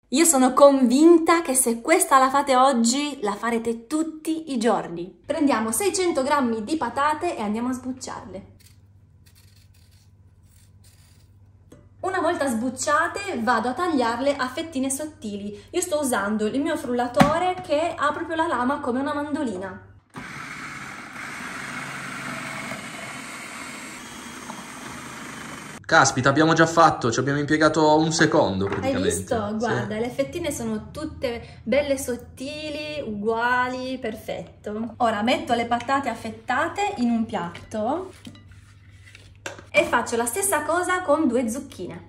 Io sono convinta che se questa la fate oggi, la farete tutti i giorni. Prendiamo 600 g di patate e andiamo a sbucciarle. Una volta sbucciate vado a tagliarle a fettine sottili. Io sto usando il mio frullatore che ha proprio la lama come una mandolina. Caspita, abbiamo già fatto, ci abbiamo impiegato un secondo praticamente. Hai visto? Guarda, sì. Le fettine sono tutte belle sottili, uguali, perfetto. Ora metto le patate affettate in un piatto e faccio la stessa cosa con 2 zucchine.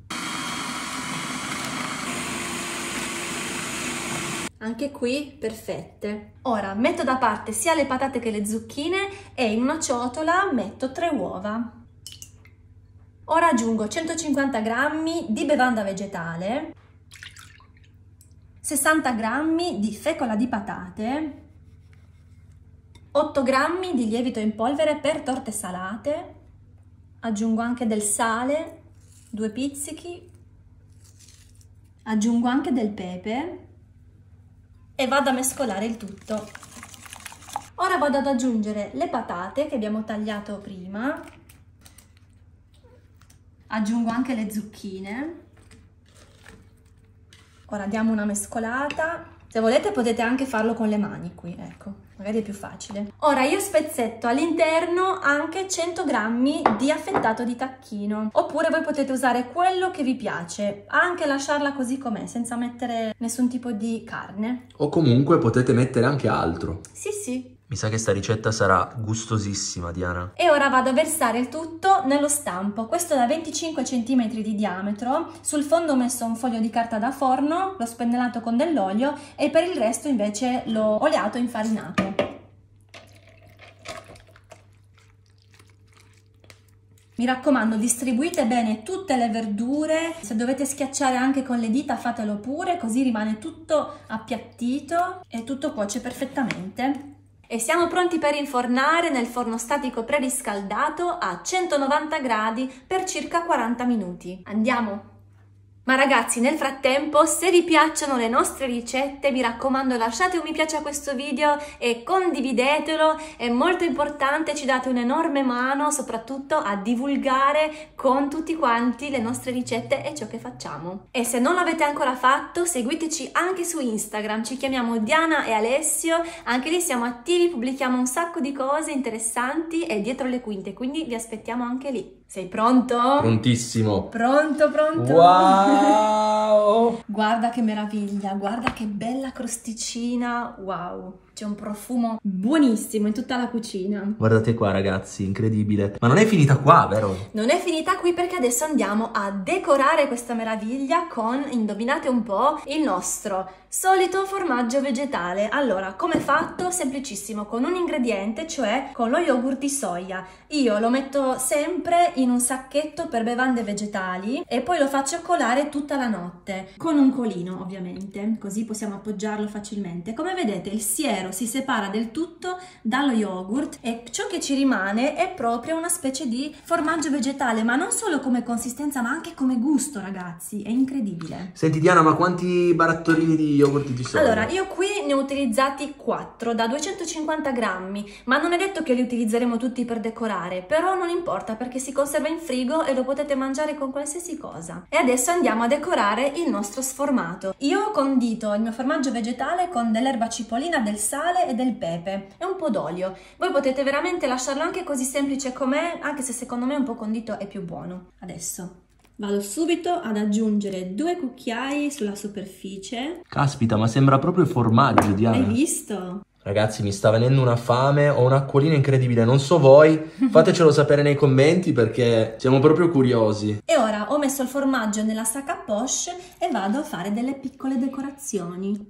Anche qui perfette. Ora metto da parte sia le patate che le zucchine e in una ciotola metto 3 uova. Ora aggiungo 150 g di bevanda vegetale, 60 g di fecola di patate, 8 g di lievito in polvere per torte salate, aggiungo anche del sale, 2 pizzichi, aggiungo anche del pepe e vado a mescolare il tutto. Ora vado ad aggiungere le patate che abbiamo tagliato prima, aggiungo anche le zucchine. Ora diamo una mescolata. Se volete potete anche farlo con le mani qui, ecco, magari è più facile. Ora io spezzetto all'interno anche 100 g di affettato di tacchino, oppure voi potete usare quello che vi piace, anche lasciarla così com'è, senza mettere nessun tipo di carne. O comunque potete mettere anche altro. Sì, sì. Mi sa che sta ricetta sarà gustosissima, Diana. E ora vado a versare il tutto nello stampo, questo da 25 cm di diametro. Sul fondo ho messo un foglio di carta da forno, l'ho spennellato con dell'olio e per il resto invece l'ho oliato e infarinato. Mi raccomando, distribuite bene tutte le verdure, se dovete schiacciare anche con le dita fatelo pure, così rimane tutto appiattito e tutto cuoce perfettamente. E siamo pronti per infornare nel forno statico preriscaldato a 190 gradi per circa 40 minuti. Andiamo! Ma ragazzi, nel frattempo, se vi piacciono le nostre ricette, mi raccomando lasciate un mi piace a questo video e condividetelo, è molto importante, ci date un'enorme mano soprattutto a divulgare con tutti quanti le nostre ricette e ciò che facciamo. E se non l'avete ancora fatto, seguiteci anche su Instagram, ci chiamiamo Diana e Alessio, anche lì siamo attivi, pubblichiamo un sacco di cose interessanti e dietro le quinte, quindi vi aspettiamo anche lì. Sei pronto? Prontissimo. Pronto, pronto? Wow! Guarda che meraviglia, guarda che bella crosticina, wow, c'è un profumo buonissimo in tutta la cucina. Guardate qua ragazzi, incredibile. Ma non è finita qua, vero? Non è finita qui perché adesso andiamo a decorare questa meraviglia con, indovinate un po', il nostro solito formaggio vegetale. Allora, come fatto? Semplicissimo, con un ingrediente, cioè con lo yogurt di soia. Io lo metto sempre in un sacchetto per bevande vegetali e poi lo faccio colare tutta la notte, con un colino ovviamente, così possiamo appoggiarlo facilmente. Come vedete il siero si separa del tutto dallo yogurt e ciò che ci rimane è proprio una specie di formaggio vegetale, ma non solo come consistenza ma anche come gusto, ragazzi, è incredibile. Senti Diana, ma quanti barattolini di yogurt di soia? Allora, io qui ne ho utilizzati 4 da 250 grammi, ma non è detto che li utilizzeremo tutti per decorare, però non importa perché si conserva in frigo e lo potete mangiare con qualsiasi cosa. E adesso andiamo a decorare il nostro sformato. Io ho condito il mio formaggio vegetale con dell'erba cipollina, del sale e del pepe e un po' d'olio. Voi potete veramente lasciarlo anche così semplice com'è, anche se secondo me un po' condito è più buono. Adesso vado subito ad aggiungere 2 cucchiai sulla superficie. Caspita, ma sembra proprio formaggio, Diana. Hai visto? Ragazzi, mi sta venendo una fame, ho un'acquolina incredibile, non so voi, fatecelo sapere nei commenti perché siamo proprio curiosi. E ora ho messo il formaggio nella sac à poche e vado a fare delle piccole decorazioni.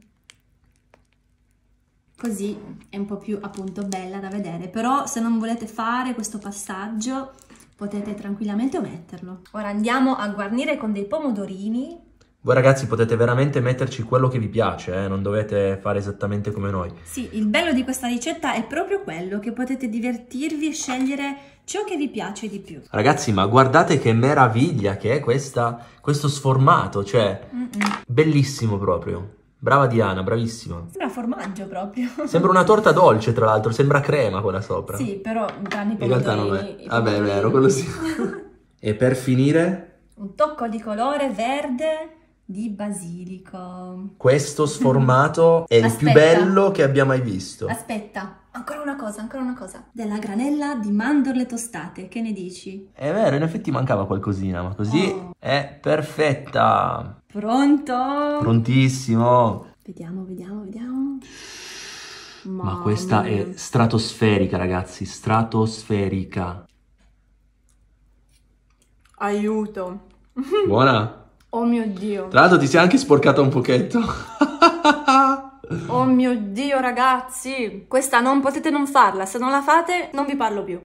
Così è un po' più appunto bella da vedere, però se non volete fare questo passaggio potete tranquillamente ometterlo. Ora andiamo a guarnire con dei pomodorini. Voi ragazzi potete veramente metterci quello che vi piace, non dovete fare esattamente come noi. Sì, il bello di questa ricetta è proprio quello, che potete divertirvi e scegliere ciò che vi piace di più. Ragazzi, ma guardate che meraviglia che è questo sformato, cioè bellissimo proprio. Brava Diana, bravissima. Sembra formaggio proprio. Sembra una torta dolce, tra l'altro, sembra crema quella sopra. Sì, però tranne i In realtà non pomodorini. è. Vabbè, è vero, quello sì. E per finire, Un tocco di colore verde di basilico. questo sformato è il più Aspetta. bello che abbia mai visto. Aspetta, ancora una cosa. Della granella di mandorle tostate, che ne dici? È vero, in effetti mancava qualcosina, ma così Oh. è perfetta. Pronto? Prontissimo. Vediamo. Ma questa è stratosferica, ragazzi, stratosferica. Aiuto. Buona? Oh mio Dio. Tra l'altro ti sei anche sporcata un pochetto. Oh mio Dio, ragazzi. Questa non potete non farla. Se non la fate, non vi parlo più.